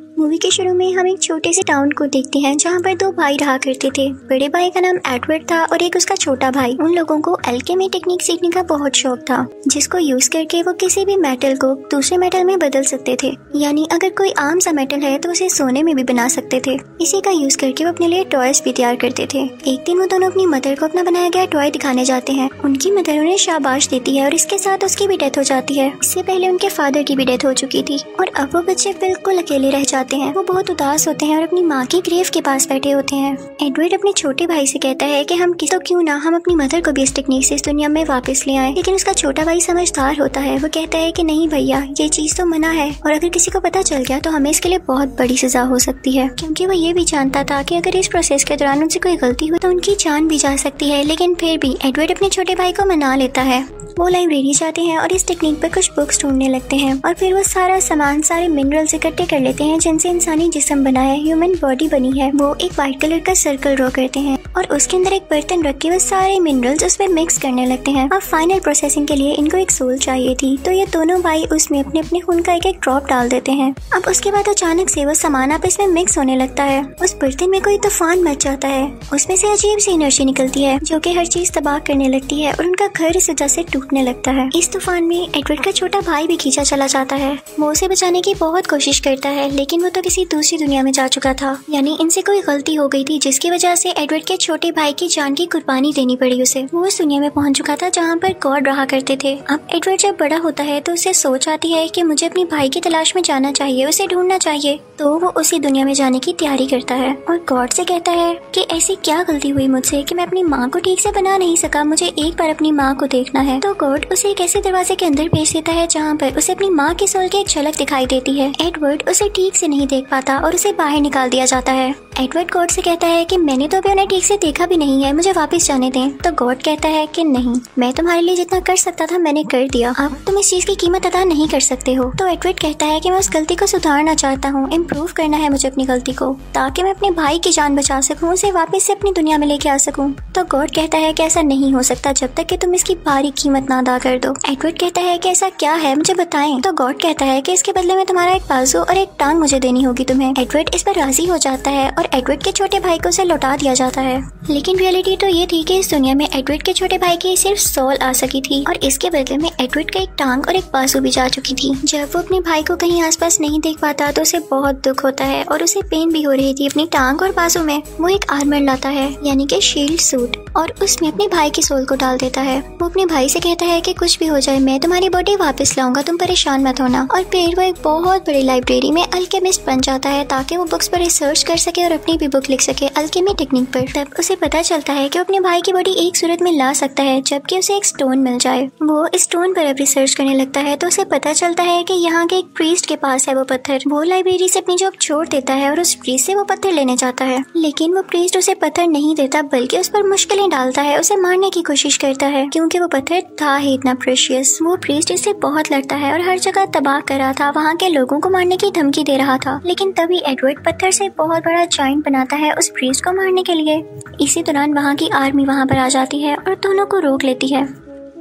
Movie के शुरू में हम एक छोटे से टाउन को देखते हैं जहाँ पर दो भाई रहा करते थे। बड़े भाई का नाम एडवर्ड था और एक उसका छोटा भाई। उन लोगों को एल्केमी टेक्निक सीखने का बहुत शौक था, जिसको यूज करके वो किसी भी मेटल को दूसरे मेटल में बदल सकते थे। यानी अगर कोई आम सा मेटल है तो उसे सोने में भी बना सकते थे। इसी का यूज करके वो अपने लिए टॉयज भी तैयार करते थे। एक दिन वो दोनों अपनी मदर को अपना बनाया गया टॉय दिखाने जाते हैं। उनकी मदर उन्हें शाबाश देती है और इसके साथ उसकी भी डेथ हो जाती है। इससे पहले उनके फादर की भी डेथ हो चुकी थी और अब वो बच्चे बिल्कुल अकेले रह जाते हैं। वो बहुत उदास होते हैं और अपनी माँ की ग्रेव के पास बैठे होते हैं। एडवर्ड अपने छोटे भाई से कहता है कि हम तो क्यों ना हम अपनी मदर को भी इस टेक्निक से इस दुनिया में वापस ले आए। लेकिन उसका छोटा भाई समझदार होता है। वो कहता है कि नहीं भैया, ये चीज तो मना है और अगर किसी को पता चल गया तो हमें इसके लिए बहुत बड़ी सजा हो सकती है। क्योंकि वो ये भी जानता था कि अगर इस प्रोसेस के दौरान उनसे कोई गलती हुई तो उनकी जान भी जा सकती है। लेकिन फिर भी एडवर्ड अपने छोटे भाई को मना लेता है। वो लाइब्रेरी जाते हैं और इस टेक्निक पर कुछ बुक्स ढूंढने लगते हैं और फिर वो सारा सामान, सारे मिनरल्स इकट्ठे कर लेते हैं जिनसे इंसानी जिस्म बना है, ह्यूमन बॉडी बनी है। वो एक व्हाइट कलर का सर्कल ड्रॉ करते हैं और उसके अंदर एक बर्तन रख के वो सारे मिनरल्स उसमें मिक्स करने लगते हैं। अब फाइनल प्रोसेसिंग के लिए इनको एक सोल चाहिए थी, तो ये दोनों भाई उसमें अपने अपने खून का एक एक ड्रॉप डाल देते हैं। अब उसके बाद अचानक से वो सामान आपस में मिक्स होने लगता है। उस बर्तन में कोई तूफान मच जाता है। उसमें से अजीब सी एनर्जी निकलती है जो कि हर चीज तबाह करने लगती है और उनका घर इस वजह से टूटने लगता है। इस तूफान में एडवर्ड का छोटा भाई भी खींचा चला जाता है। वो उसे बचाने की बहुत कोशिश करता है, लेकिन वो तो किसी दूसरी दुनिया में जा चुका था। यानी इनसे कोई गलती हो गई थी जिसकी वजह से एडवर्ड के छोटे भाई की जान की कुर्बानी देनी पड़ी उसे। वो उस दुनिया में पहुंच चुका था जहाँ पर गॉड रहा करते थे। अब एडवर्ड जब बड़ा होता है तो उसे सोच आती है कि मुझे अपनी भाई की तलाश में जाना चाहिए, उसे ढूंढना चाहिए। तो वो उसी दुनिया में जाने की तैयारी करता है और गॉड से कहता है कि ऐसी क्या गलती हुई मुझसे कि मैं अपनी माँ को ठीक से बना नहीं सका, मुझे एक बार अपनी माँ को देखना है। तो गॉड उसे एक ऐसे दरवाजे के अंदर भेज देता है जहाँ पर उसे अपनी माँ की सोल की एक झलक दिखाई देती है। एडवर्ड उसे ठीक से नहीं देख पाता और उसे बाहर निकाल दिया जाता है। एडवर्ड गॉड से कहता है कि मैंने तो अभी उन्हें ठीक से देखा भी नहीं है, मुझे वापस जाने दें। तो गॉड कहता है कि नहीं, मैं तुम्हारे लिए जितना कर सकता था मैंने कर दिया, अब तुम इस चीज की कीमत अदा नहीं कर सकते हो। तो एडवर्ड कहता है कि मैं उस गलती को सुधारना चाहता हूँ, इम्प्रूव करना है मुझे अपनी गलती को, ताकि मैं अपने भाई की जान बचा सकूँ, उसे वापस से अपनी दुनिया में लेके आ सकूँ। तो गॉड कहता है कि ऐसा नहीं हो सकता जब तक कि तुम इसकी भारी कीमत ना अदा कर दो। एडवर्ड कहता है कि ऐसा क्या है, मुझे बताएं। तो गॉड कहता है कि इसके बदले में तुम्हारा एक बाजू और एक टांग मुझे देनी होगी तुम्हें। एडवर्ड इस पर राजी हो जाता है और एडवर्ड के छोटे भाई को उसे लौटा दिया जाता है। लेकिन रियलिटी तो ये थी कि इस दुनिया में एडवर्ड के छोटे भाई की सिर्फ सोल आ सकी थी और इसके बदले में एडवर्ड का एक टांग और एक बाजू भी जा चुकी थी। जब वो अपने भाई को कहीं आसपास नहीं देख पाता तो उसे बहुत दुख होता है और उसे पेन भी हो रही थी अपनी टांग और बाजू में। वो एक आर्मर लाता है, यानी कि शील्ड सूट, और उसमें अपने भाई की सोल को डाल देता है। वो अपने भाई से कहता है कि कुछ भी हो जाए मैं तुम्हारी बॉडी वापस लाऊंगा, तुम परेशान मत होना। और फिर वो एक बहुत बड़ी लाइब्रेरी में अल्केमिस्ट बन जाता है ताकि वो बुक्स पर रिसर्च कर सके और अपनी भी बुक लिख सके अल्केमी टेक्निक पर। तब उसे पता चलता है कि वो अपने भाई की बॉडी एक सूरत में ला सकता है जबकि उसे एक स्टोन मिल जाए। वो इस स्टोन पर अब रिसर्च करने लगता है तो उसे पता चलता है कि यहाँ के एक प्रीस्ट के पास है वो पत्थर। वो लाइब्रेरी से अपनी जॉब छोड़ देता है और उस प्रीस्ट से वो पत्थर लेने जाता है, लेकिन वो प्रीस्ट उसे पत्थर नहीं देता बल्कि उस पर मुश्किलें डालता है, उसे मारने की कोशिश करता है क्योंकि वो पत्थर था ही इतना प्रेशियस। वो प्रीस्ट इससे बहुत लड़ता है और हर जगह तबाह कर रहा था, वहाँ के लोगों को मारने की धमकी दे रहा था। लेकिन तभी एडवर्ड पत्थर से बहुत बड़ा जाइंट बनाता है उस प्रीस्ट को मारने के लिए। इसी दौरान वहाँ की आर्मी वहाँ पर आ जाती है और दोनों को रोक लेती है।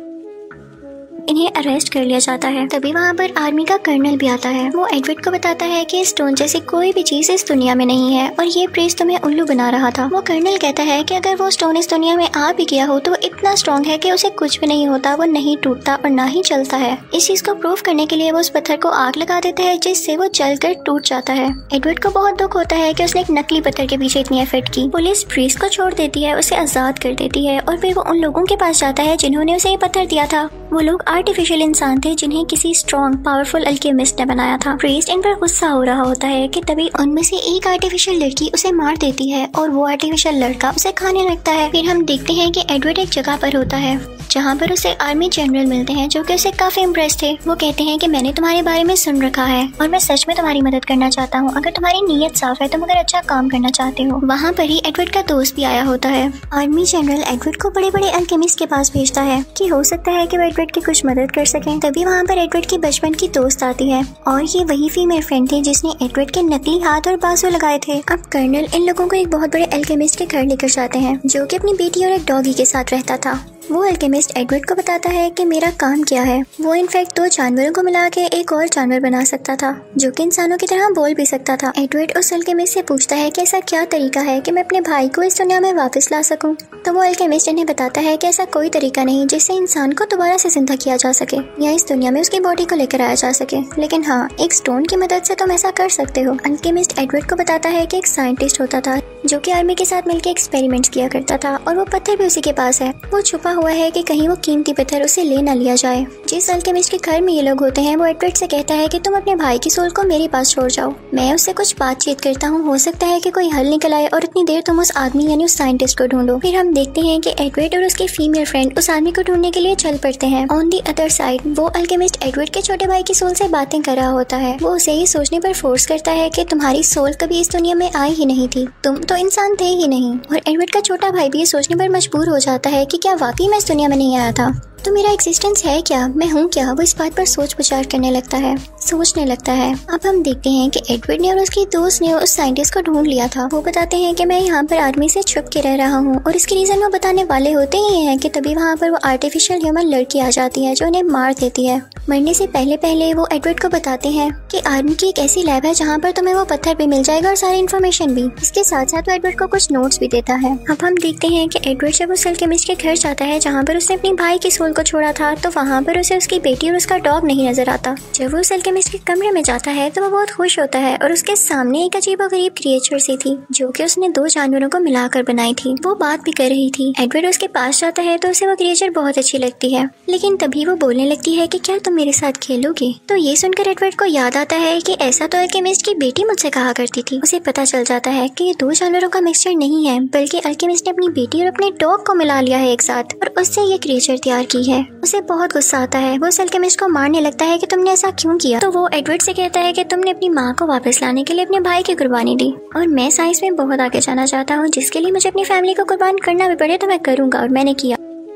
इन्हें अरेस्ट कर लिया जाता है। तभी वहाँ पर आर्मी का कर्नल भी आता है। वो एडवर्ड को बताता है कि स्टोन जैसी कोई भी चीज इस दुनिया में नहीं है और ये प्रीस्ट तुम्हें उल्लू बना रहा था। वो कर्नल कहता है कि अगर वो स्टोन इस दुनिया में आ भी गया हो तो वो इतना स्ट्रॉन्ग है कि उसे कुछ भी नहीं होता, वो नहीं टूटता और ना ही चलता है। इस चीज को प्रूव करने के लिए वो उस पत्थर को आग लगा देता है जिससे वो जलकर टूट जाता है। एडवर्ड को बहुत दुख होता है कि उसने एक नकली पत्थर के पीछे इतनी एफर्ट की। पुलिस प्रीस्ट को छोड़ देती है, उसे आजाद कर देती है और फिर वो उन लोगों के पास जाता है जिन्होंने उसे ये पत्थर दिया था। वो लोग आर्टिफिशियल इंसान थे जिन्हें किसी स्ट्रॉन्ग पावरफुल अल्केमिस्ट ने बनाया था। प्रीस्ट इन पर गुस्सा हो रहा होता है कि तभी उनमें से एक आर्टिफिशियल लड़की उसे मार देती है और वो आर्टिफिशियल लड़का उसे खाने लगता है। फिर हम देखते हैं कि एडवर्ड एक जगह पर होता है जहाँ पर उसे आर्मी जनरल मिलते हैं जो कि उसे काफी इम्प्रेस थे। वो कहते हैं कि मैंने तुम्हारे बारे में सुन रखा है और मैं सच में तुम्हारी मदद करना चाहता हूँ, अगर तुम्हारी नीयत साफ है, तुम अगर अच्छा काम करना चाहते हो। वहाँ पर ही एडवर्ड का दोस्त भी आया होता है। आर्मी जनरल एडवर्ड को बड़े बड़े अल्केमिस्ट के पास भेजता है कि हो सकता है कि वो एडवर्ड की कुछ मदद कर सकें। तभी वहाँ पर एडवर्ड की बचपन की दोस्त आती है और ये वही फीमेल फ्रेंड थी जिसने एडवर्ड के नकली हाथ और बाजू लगाए थे। अब कर्नल इन लोगों को एक बहुत बड़े अल्केमिस्ट के घर लेकर जाते हैं जो कि अपनी बेटी और एक डॉगी के साथ रहता था। वो अल्केमिस्ट एडवर्ड को बताता है कि मेरा काम क्या है। वो इनफैक्ट 2 जानवरों को मिला के एक और जानवर बना सकता था जो कि इंसानों की तरह बोल भी सकता था। एडवर्ड उस अल्केमिस्ट से पूछता है कि ऐसा क्या तरीका है कि मैं अपने भाई को इस दुनिया में वापस ला सकूं। तो वो अल्केमिस्ट इन्हें बताता है कि ऐसा कोई तरीका नहीं जिससे इंसान को दोबारा से जिंदा किया जा सके या इस दुनिया में उसकी बॉडी को लेकर आया जा सके, लेकिन हाँ, एक स्टोन की मदद से तुम ऐसा कर सकते हो। अल्केमिस्ट एडवर्ड को बताता है कि एक साइंटिस्ट होता था जो कि आर्मी के साथ मिलकर एक्सपेरिमेंट्स किया करता था और वो पत्थर भी उसी के पास है। वो छुपा हुआ है कि कहीं वो कीमती पत्थर उसे ले न लिया जाए। जिस अल्केमिस्ट के घर में ये लोग होते हैं वो एडवर्ड से कहता है कि तुम अपने भाई की सोल को मेरे पास छोड़ जाओ, मैं उससे कुछ बातचीत करता हूँ, हो सकता है कि कोई हल निकल आए और इतनी देर तुम उस आदमी यानी उस साइंटिस्ट को ढूंढो। फिर हम देखते हैं कि एडवर्ड और उसकी फीमेल फ्रेंड उस आदमी को ढूंढने के लिए चल पड़ते हैं। ऑन दी अदर साइड वो अल्केमिस्ट एडवर्ड के छोटे भाई की सोल से बातें कर रहा होता है। वो उसे ये सोचने पर फोर्स करता है कि तुम्हारी सोल कभी इस दुनिया में आई ही नहीं थी, तुम तो इंसान थे ही नहीं। और एडवर्ड का छोटा भाई भी ये सोचने पर मजबूर हो जाता है कि क्या वाकई मैं इस दुनिया में नहीं आया था, तो मेरा एग्जिस्टेंस है क्या, मैं हूँ क्या। वो इस बात पर सोच विचार करने लगता है, सोचने लगता है। अब हम देखते हैं कि एडवर्ड ने और उसकी दोस्त ने उस साइंटिस्ट को ढूंढ लिया था। वो बताते हैं कि मैं यहाँ पर आर्मी से छुप के रह रहा हूँ और इसकी रीजन वो बताने वाले होते ही हैं कि तभी वहाँ पर वो आर्टिफिशियल ह्यूमन लड़की आ जाती है जो उन्हें मार देती है। मरने से पहले पहले वो एडवर्ड को बताते हैं कि आर्मी की एक ऐसी लैब है जहाँ पर तुम्हें वो पत्थर भी मिल जाएगा और सारी इन्फॉर्मेशन भी। इसके साथ साथ वो एडवर्ड को कुछ नोट्स भी देता है। अब हम देखते हैं कि एडवर्ड जब उस अल्केमिस्ट के घर जाता है जहाँ पर उसने अपने भाई की सोल को छोड़ा था, तो वहाँ पर उसे उसकी बेटी और उसका डॉग नहीं नजर आता। जब वो उस अल्केमिस्ट के कमरे में जाता है तो वो बहुत खुश होता है और उसके सामने एक अजीबोगरीब क्रिएचर सी थी जो कि उसने 2 जानवरों को मिलाकर बनाई थी। वो बात भी कर रही थी। एडवर्ड उसके पास जाता है तो उसे वो क्रिएचर बहुत अच्छी लगती है, लेकिन तभी वो बोलने लगती है कि क्या तुम मेरे साथ खेलोगे। तो ये सुनकर एडवर्ड को याद आता है कि ऐसा तो अल्केमिस्ट की बेटी मुझसे कहा करती थी। उसे पता चल जाता है कि ये 2 जानवरों का मिक्सचर नहीं है, बल्कि अल्केमिस्ट ने अपनी बेटी और अपने डॉग को मिला लिया है एक साथ और उससे ये क्रिएचर तैयार की है। उसे बहुत गुस्सा आता है। वो उस अल्केमिस्ट को मारने लगता है कि तुमने ऐसा क्यों किया। तो वो एडवर्ड से कहता है कि तुमने अपनी माँ को वापस लाने के लिए अपने भाई की कुर्बानी दी और मैं साइंस में बहुत आगे जाना चाहता हूँ, जिसके लिए मुझे अपनी फैमिली को कुर्बान करना भी पड़े तो मैं करूँगा। और मैंने किया।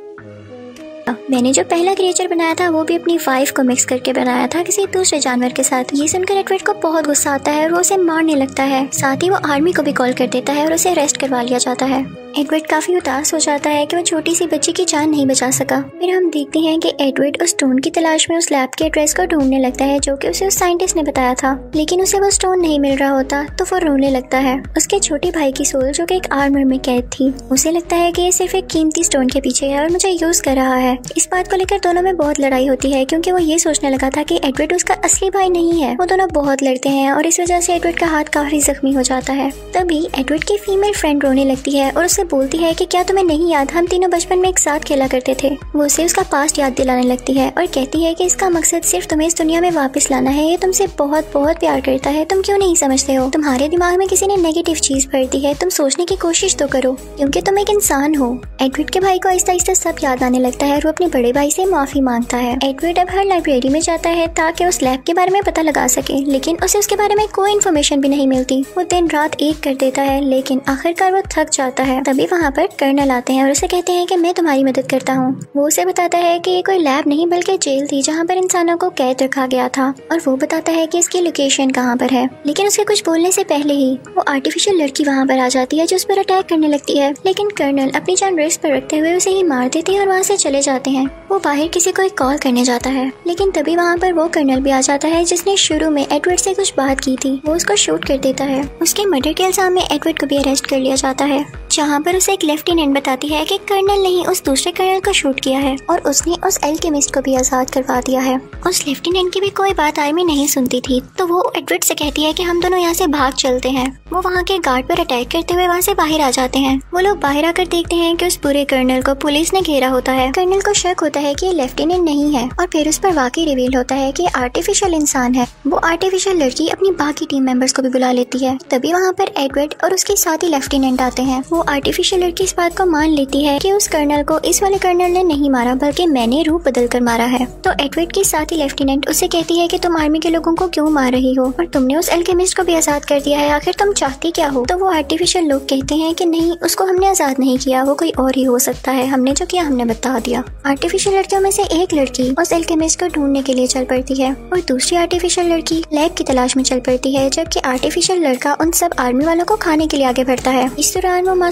मैंने जो पहला क्रिएचर बनाया था वो भी अपनी वाइफ को मिक्स करके बनाया था किसी दूसरे जानवर के साथ। ये सुनकर एडवर्ड को बहुत गुस्सा आता है और वो उसे मारने लगता है। साथ ही वो आर्मी को भी कॉल कर देता है और उसे अरेस्ट करवा लिया जाता है। एडवर्ड काफी उदास हो जाता है कि वो छोटी सी बच्ची की जान नहीं बचा सका। फिर हम देखते हैं कि एडवर्ड उस स्टोन की तलाश में उस लैब के एड्रेस को ढूंढने लगता है जो कि उसे उस साइंटिस्ट ने बताया था, लेकिन उसे वो स्टोन नहीं मिल रहा होता। तो वो रोने लगता है। उसके छोटे भाई की सोल जो कि एक आर्मर में कैद थी, उसे लगता है कि ये सिर्फ एक कीमती स्टोन के पीछे है और मुझे यूज कर रहा है। इस बात को लेकर दोनों में बहुत लड़ाई होती है क्योंकि वो ये सोचने लगा था कि एडवर्ड उसका असली भाई नहीं है। वो दोनों बहुत लड़ते हैं और इस वजह से एडवर्ड का हाथ काफी जख्मी हो जाता है। तभी एडवर्ड की फीमेल फ्रेंड रोने लगती है और उससे बोलती है कि क्या तुम्हें नहीं याद, हम तीनों बचपन में एक साथ खेला करते थे। वो उसे उसका पास्ट याद दिलाने लगती है और कहती है कि इसका मकसद सिर्फ तुम्हें इस दुनिया में वापस लाना है। ये तुमसे बहुत बहुत प्यार करता है, तुम क्यों नहीं समझते हो। तुम्हारे दिमाग में किसी ने नेगेटिव चीज भर दी है, तुम सोचने की कोशिश तो करो क्योंकि तुम एक इंसान हो। एडवर्ड के भाई को आहिस्ता आहिस्ता सब याद आने लगता है और वो अपने बड़े भाई से माफी मांगता है। एडवर्ड अब हर लाइब्रेरी में जाता है ताकि उस लैब के बारे में पता लगा सके, लेकिन उसे उसके बारे में कोई इन्फॉर्मेशन भी नहीं मिलती। वो दिन रात एक कर देता है, लेकिन आखिरकार वो थक जाता है। तभी वहाँ पर कर्नल आते हैं और उसे कहते हैं कि मैं तुम्हारी मदद करता हूँ। वो उसे बताता है कि ये कोई लैब नहीं बल्कि जेल थी जहाँ पर इंसानों को कैद रखा गया था, और वो बताता है कि इसकी लोकेशन कहाँ पर है। लेकिन उसके कुछ बोलने से पहले ही वो आर्टिफिशियल लड़की वहाँ पर आ जाती है जो उस पर अटैक करने लगती है, लेकिन कर्नल अपनी जान रिस्क पर रखते हुए उसे ही मार देते हैं और वहाँ से चले जाते हैं। वो बाहर किसी को एक कॉल करने जाता है, लेकिन तभी वहाँ पर वो कर्नल भी आ जाता है जिसने शुरू में एडवर्ड से कुछ बात की थी। वो उसको शूट कर देता है। उसके मर्डर के इल्जाम में एडवर्ड को भी अरेस्ट कर लिया जाता है, जहाँ पर उसे एक लेफ्टिनेंट बताती है कि कर्नल ने ही उस दूसरे कर्नल को शूट किया है और उसने उस अल्केमिस्ट को भी आजाद करवा दिया है। उस लेफ्टिनेंट की भी कोई बात आर्मी नहीं सुनती थी, तो वो एडवर्ड से कहती है कि हम दोनों यहाँ से भाग चलते हैं। वो वहाँ के गार्ड पर अटैक करते हुए वहाँ से बाहर आ जाते हैं। वो लोग बाहर आकर देखते हैं कि उस पूरे कर्नल को पुलिस ने घेरा होता है। कर्नल को शक होता है कि ये लेफ्टिनेंट नहीं है और फिर उस पर वाकई रिवील होता है कि आर्टिफिशियल इंसान है। वो आर्टिफिशियल लड़की अपनी बाकी टीम मेंबर्स को भी बुला लेती है। तभी वहाँ पर एडवर्ड और उसके साथी लेफ्टिनेंट आते हैं। वो आर्टिफिशियल लड़की इस बात को मान लेती है कि उस कर्नल को इस वाले कर्नल ने नहीं मारा बल्कि मैंने रूप बदल कर मारा है। तो एडवर्ड की साथी लेफ्टिनेंट उससे कहती है कि तुम आर्मी के लोगों को क्यों मार रही हो और तुमने उस अल्केमिस्ट को भी आजाद कर दिया है, आखिर तुम चाहती क्या हो। तो वो आर्टिफिशियल लोग कहते हैं कि नहीं, उसको हमने आजाद नहीं किया, वो कोई और ही हो सकता है, हमने जो किया हमने बता दिया। आर्टिफिशियल लड़कियों में से एक लड़की उस अल्केमिस्ट को ढूंढने के लिए चल पड़ती है और दूसरी आर्टिफिशियल लड़की लैब की तलाश में चल पड़ती है, जबकि आर्टिफिशियल लड़का उन सब आर्मी वालों को खाने के लिए आगे बढ़ता है। इस दौरान वो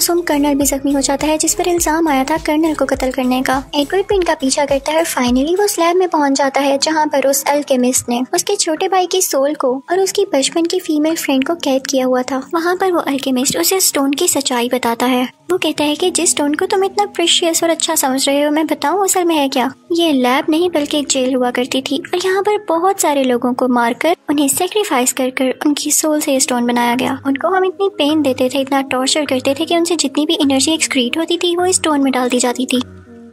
मासूम कर्नल भी जख्मी हो जाता है, जिस पर इल्जाम आया था कर्नल को कत्ल करने का। एडवर्ड भी इनका पीछा करता है और फाइनली वो स्लैब में पहुंच जाता है, जहाँ पर उस अल्केमिस्ट ने उसके छोटे भाई की सोल को और उसकी बचपन की फीमेल फ्रेंड को कैद किया हुआ था। वहाँ पर वो अल्केमिस्ट उसे स्टोन की सच्चाई बताता है। वो कहता है कि जिस स्टोन को तुम इतना प्रेशियस और अच्छा समझ रहे हो, मैं बताऊं असल में है क्या। ये लैब नहीं बल्कि एक जेल हुआ करती थी और यहाँ पर बहुत सारे लोगों को मारकर उन्हें सेक्रीफाइस कर उनकी सोल से स्टोन बनाया गया। उनको हम इतनी पेन देते थे, इतना टॉर्चर करते थे कि उनसे जितनी भी एनर्जी एक्सक्रीट होती थी वो स्टोन में डाल दी जाती थी।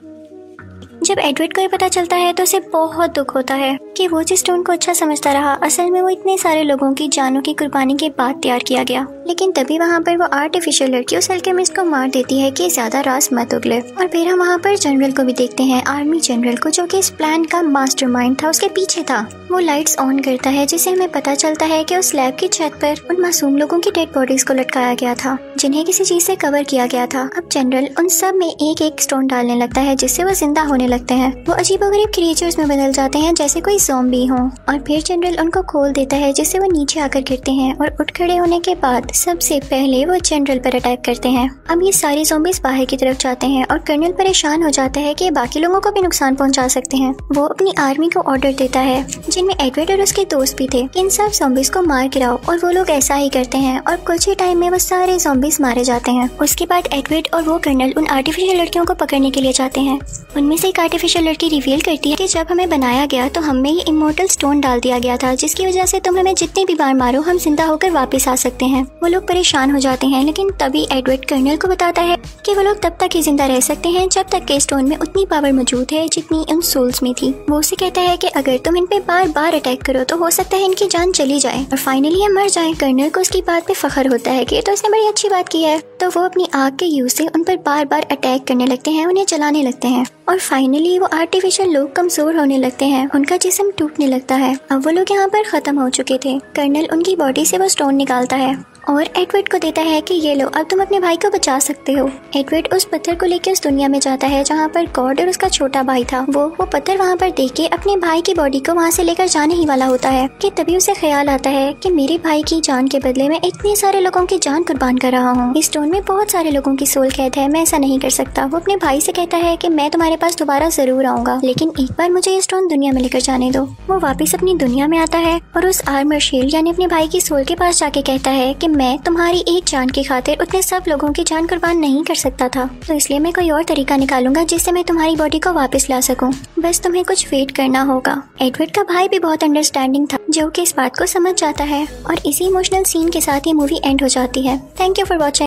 जब एडवर्ड को ये पता चलता है तो उसे बहुत दुख होता है कि वो जिस स्टोन को अच्छा समझता रहा, असल में वो इतने सारे लोगों की जानों की कुर्बानी के बाद तैयार किया गया। लेकिन तभी वहाँ पर वो आर्टिफिशियल लड़की उस अल्केमिस्ट को मार देती है कि ज्यादा राज मत उगले। और फिर हम वहाँ पर जनरल को भी देखते हैं, आर्मी जनरल को, जो कि इस प्लान का मास्टरमाइंड था, उसके पीछे था। वो लाइट्स ऑन करता है, जिससे हमें पता चलता है कि उस लैब की छत पर उन मासूम लोगों की डेड बॉडीज को लटकाया गया था, जिन्हें किसी चीज से कवर किया गया था। अब जनरल उन सब में एक एक स्टोन डालने लगता है, जिससे वो जिंदा होने लगते हैं। वो अजीबोगरीब क्रिएचर्स में बदल जाते हैं, जैसे कोई ज़ॉम्बी हो। और फिर जनरल उनको खोल देता है, जिससे वो नीचे आकर गिरते हैं और उठ खड़े होने के बाद सबसे पहले वो जनरल पर अटैक करते हैं। अब ये सारे ज़ॉम्बीज बाहर की तरफ जाते हैं और कर्नल परेशान हो जाता है कि बाकी लोगों को भी नुकसान पहुंचा सकते हैं। वो अपनी आर्मी को ऑर्डर देता है, जिनमें एडवर्ड और उसके दोस्त भी थे, इन सब ज़ॉम्बीज को मार गिराओ। और वो लोग ऐसा ही करते हैं और कुछ ही टाइम में वो सारे ज़ॉम्बीज मारे जाते हैं। उसके बाद एडवर्ड और वो कर्नल उन आर्टिफिशियल लड़कियों को पकड़ने के लिए जाते हैं। उनमें से एक आर्टिफिशियल लड़की रिवील करती है कि जब हमें बनाया गया तो हमें ये इमोर्टल स्टोन डाल दिया गया था, जिसकी वजह से तुम हमें जितनी भी बार मारो हम जिंदा होकर वापस आ सकते हैं। वो लोग परेशान हो जाते हैं, लेकिन तभी एडवर्ड कर्नल को बताता है कि वो लोग तब तक ही जिंदा रह सकते हैं जब तक के स्टोन में उतनी पावर मौजूद है जितनी उन सोल्स में थी। वो उसे कहता है कि अगर तुम इन पे बार बार अटैक करो तो हो सकता है इनकी जान चली जाए और फाइनली ये मर जाए। कर्नल को उसकी बात पे फख्र होता है कि तो इसने बड़ी अच्छी बात की है। तो वो अपनी आग के यूज से उन पर बार बार अटैक करने लगते हैं, उन्हें जलाने लगते हैं और फाइनली वो आर्टिफिशियल लोग कमजोर होने लगते हैं, उनका जिस्म टूटने लगता है। अब वो लोग यहाँ पर खत्म हो चुके थे। कर्नल उनकी बॉडी से वो स्टोन निकालता है और एडवर्ड को देता है कि ये लो, अब तुम अपने भाई को बचा सकते हो। एडवर्ड उस पत्थर को लेकर उस दुनिया में जाता है जहाँ पर गॉड और उसका छोटा भाई था। वो पत्थर वहाँ पर देख के अपने भाई की बॉडी को वहाँ से लेकर जाने ही वाला होता है कि तभी उसे ख्याल आता है कि मेरे भाई की जान के बदले में इतने सारे लोगों की जान कुर्बान कर रहा हूँ। इस स्टोन में बहुत सारे लोगों की सोल कैद है, मैं ऐसा नहीं कर सकता। वो अपने भाई से कहता है कि मैं तुम्हारे पास दोबारा जरूर आऊंगा, लेकिन एक बार मुझे ये स्टोन दुनिया में लेकर जाने दो। वो वापस अपनी दुनिया में आता है और उस आर्मर शील्ड यानी अपने भाई की सोल के पास जाके कहता है कि मैं तुम्हारी एक जान की खातिर उतने सब लोगों की जान कुर्बान नहीं कर सकता था, तो इसलिए मैं कोई और तरीका निकालूंगा जिससे मैं तुम्हारी बॉडी को वापस ला सकूं। बस तुम्हें कुछ वेट करना होगा। एडवर्ड का भाई भी बहुत अंडरस्टैंडिंग था, जो कि इस बात को समझ जाता है और इसी इमोशनल सीन के साथ ये मूवी एंड हो जाती है। Thank you for watching.